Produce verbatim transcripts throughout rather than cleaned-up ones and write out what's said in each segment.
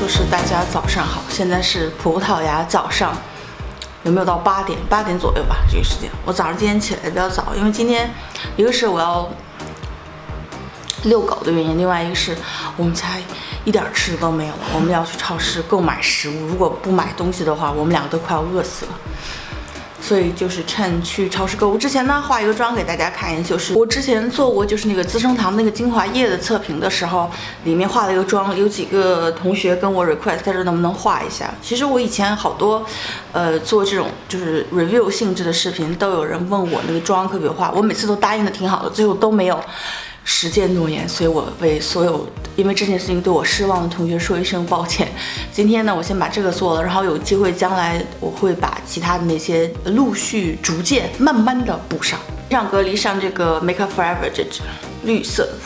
说是大家早上好，现在是葡萄牙早上，有没有到八点？八点左右吧，这个时间。我早上今天起来比较早，因为今天一个是我要遛狗的原因，另外一个是我们家一点吃的都没有了，我们要去超市购买食物，如果不买东西的话，我们两个都快要饿死了。所以就是趁去超市购物之前呢，化一个妆给大家看一下。就是我之前做过就是那个资生堂那个精华液的测评的时候，里面化了一个妆，有几个同学跟我 request 他说能不能画一下。其实我以前好多，呃，做这种就是 review 性质的视频，都有人问我那个妆可不可以画，我每次都答应的挺好的，最后都没有实践诺言，所以我为所有因为这件事情对我失望的同学说一声抱歉。今天呢，我先把这个做了，然后有机会将来我会把其他的那些陆续、逐渐、慢慢的补上。上隔离上这个 Make Up Forever 这支绿色的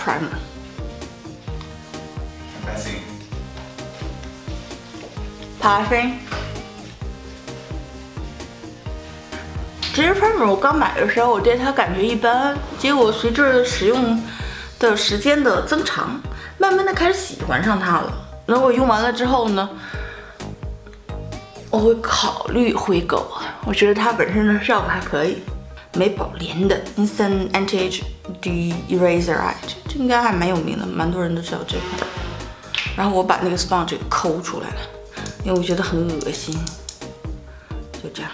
primer。Passing。这支 primer 我刚买的时候，我对它感觉一般，结果随着使用的时间的增长，慢慢的开始喜欢上它了。然后我用完了之后呢，我会考虑回购。我觉得它本身的效果还可以。美宝莲的 Instant Anti-Age De-Eraser Eye， 这应该还蛮有名的，蛮多人都知道这款。然后我把那个 sponge 给抠出来了，因为我觉得很恶心。就这样。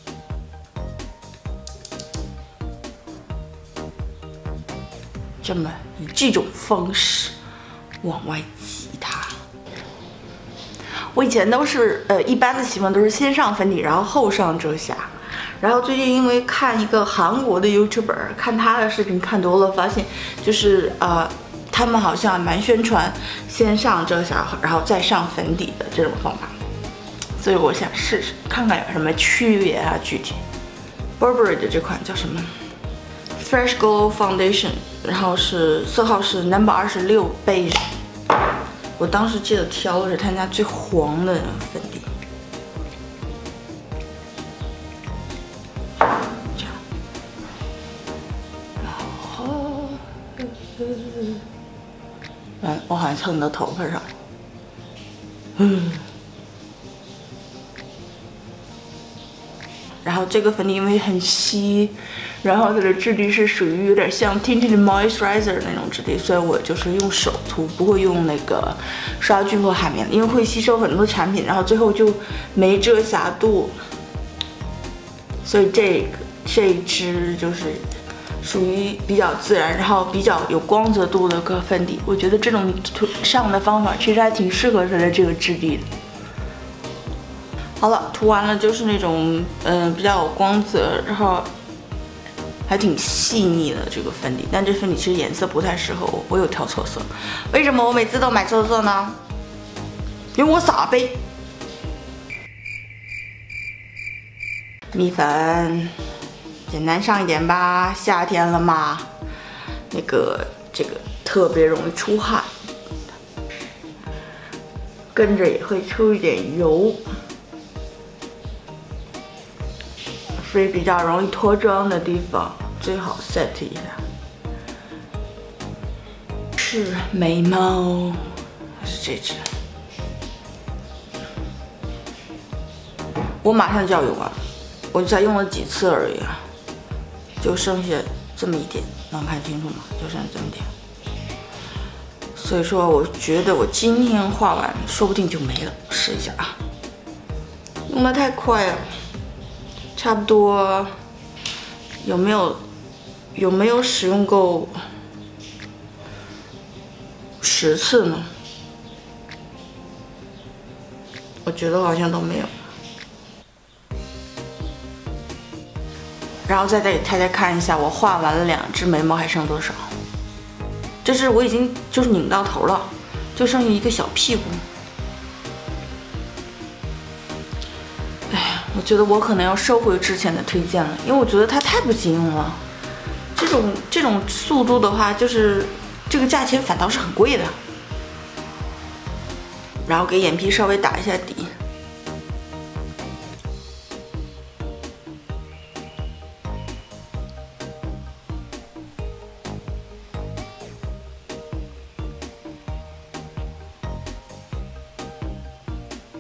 这么以这种方式往外挤它。我以前都是呃一般的习惯都是先上粉底，然后后上遮瑕。然后最近因为看一个韩国的 YouTuber， 看他的视频看多了，发现就是呃他们好像蛮宣传先上遮瑕，然后再上粉底的这种方法。所以我想试试看看有什么区别啊，具体。Burberry 的这款叫什么 ？Fresh Glow Foundation。然后是色号是 number 二十六 beige， 我当时记得挑的是他家最黄的粉底，这样，然后，嗯，我好像蹭到头发上了，嗯，然后这个粉底因为很稀。然后它的质地是属于有点像 tinted moisturizer 那种质地，所以我就是用手涂，不会用那个刷具或海绵，因为会吸收很多产品，然后最后就没遮瑕度。所以这个这一支就是属于比较自然，然后比较有光泽度的个粉底，我觉得这种涂上的方法其实还挺适合它的这个质地的。好了，涂完了就是那种嗯、呃、比较有光泽，然后。还挺细腻的这个粉底，但这粉底其实颜色不太适合我，我有调错色。为什么我每次都买错色呢？因为我傻呗。蜜粉，简单上一点吧，夏天了嘛，那个这个特别容易出汗，跟着也会出一点油。所以比较容易脱妆的地方，最好 set 一下。是眉毛，还是这支？我马上就要用完了，我才用了几次而已啊，就剩下这么一点，能看清楚吗？就剩下这么点。所以说，我觉得我今天画完，说不定就没了。试一下啊，用的太快了。差不多有没有有没有使用够十次呢？我觉得好像都没有。然后再给大家看一下，我画完了两支眉毛还剩多少？这是我已经就是拧到头了，就剩下一个小屁股。我觉得我可能要收回之前的推荐了，因为我觉得它太不经用了。这种这种速度的话，就是这个价钱反倒是很贵的。然后给眼皮稍微打一下底。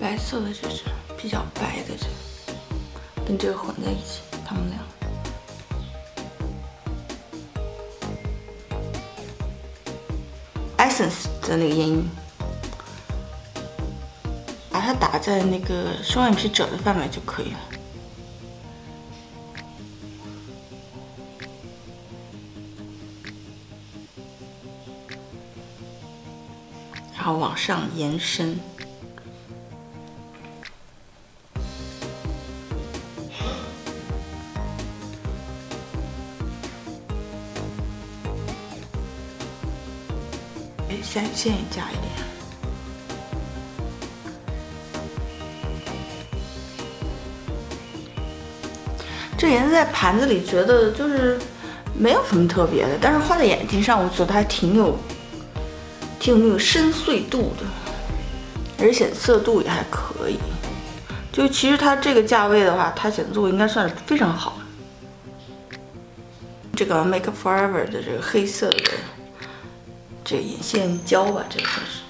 白色的这只比较白的这，跟这个混在一起，它们俩。Essence 的那个眼影，把它打在那个双眼皮褶的范围就可以了。然后往上延伸。下眼线也加一点。这颜色在盘子里觉得就是没有什么特别的，但是画在眼睛上，我觉得还挺有。 挺有那个深邃度的，而且显色度也还可以。就其实它这个价位的话，它显色度应该算是非常好。这个 Make Forever 的这个黑色的这个眼线胶吧，这个算是。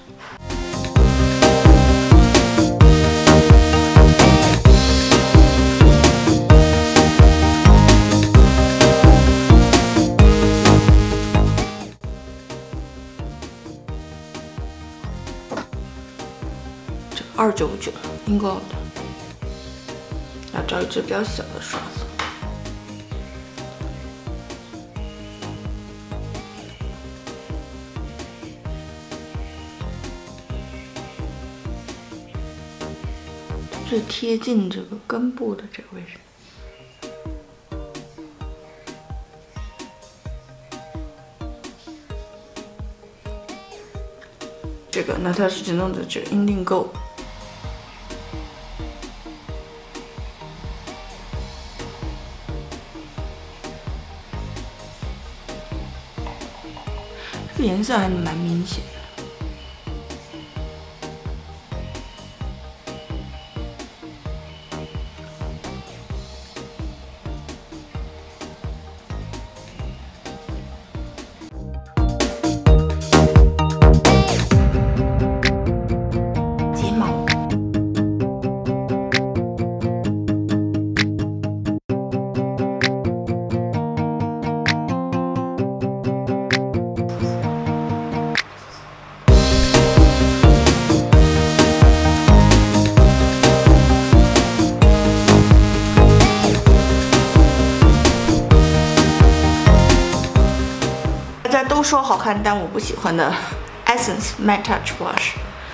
二九九 Ingold， 要找一支比较小的刷子。最贴近这个根部的这个位置。 这个，那它是只弄的这个 Indigo。 这个颜色还蛮明显的。睫毛。大家都说好看，但我不喜欢的 Essence Matte Touch Blush，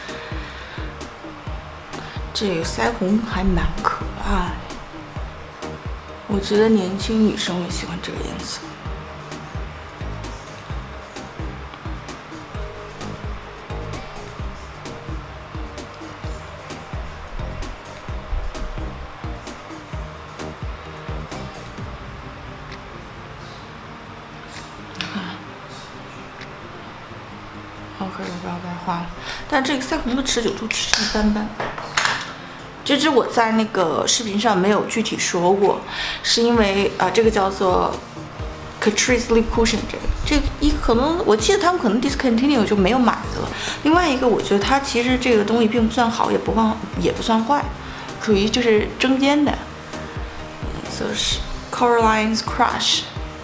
这个腮红还蛮可爱，我觉得年轻女生会喜欢这个颜色。OK， 我不要再画了。但这个腮红的持久度其实一般般。这支我在那个视频上没有具体说过，是因为啊、呃，这个叫做 Catrice Lip Cushion 这个，这个一可能我记得他们可能 discontinue 就没有买的了。另外一个，我觉得它其实这个东西并不算好，也不算也不算坏，属于就是中间的。颜色是 Coraline's Crush。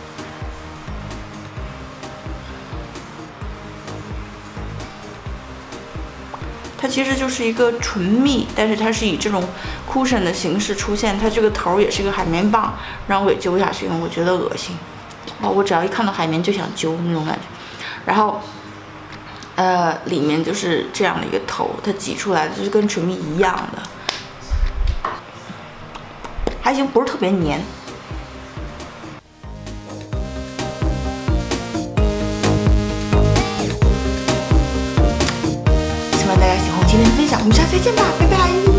它其实就是一个唇蜜，但是它是以这种 cushion 的形式出现，它这个头也是一个海绵棒，让我给揪下去，我觉得恶心。哦，我只要一看到海绵就想揪那种感觉。然后，呃，里面就是这样的一个头，它挤出来的就是跟唇蜜一样的，还行，不是特别黏。 希望大家喜欢我今天的分享，我们下次再见吧，拜拜。